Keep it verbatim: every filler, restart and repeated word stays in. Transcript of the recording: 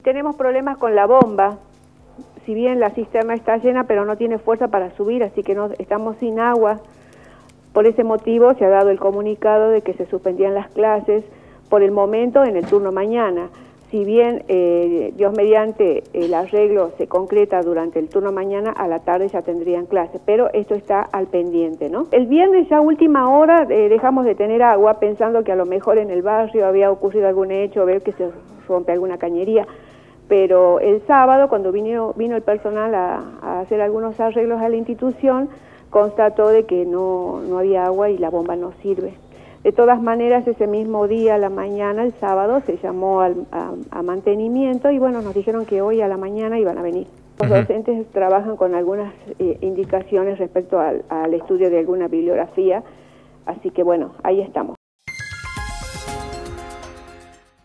Tenemos problemas con la bomba, si bien la cisterna está llena, pero no tiene fuerza para subir, así que no, estamos sin agua. Por ese motivo se ha dado el comunicado de que se suspendían las clases por el momento en el turno mañana. Si bien, eh, Dios mediante, el arreglo se concreta durante el turno mañana, a la tarde ya tendrían clases, pero esto está al pendiente, ¿no? El viernes ya a última hora eh, dejamos de tener agua, pensando que a lo mejor en el barrio había ocurrido algún hecho, ver que se rompe alguna cañería, pero el sábado, cuando vino, vino el personal a, a hacer algunos arreglos a la institución, constató de que no, no había agua y la bomba no sirve. De todas maneras, ese mismo día, a la mañana, el sábado, se llamó al, a, a mantenimiento y bueno, nos dijeron que hoy a la mañana iban a venir. Los uh-huh. docentes trabajan con algunas eh, indicaciones respecto al, al estudio de alguna bibliografía, así que bueno, ahí estamos.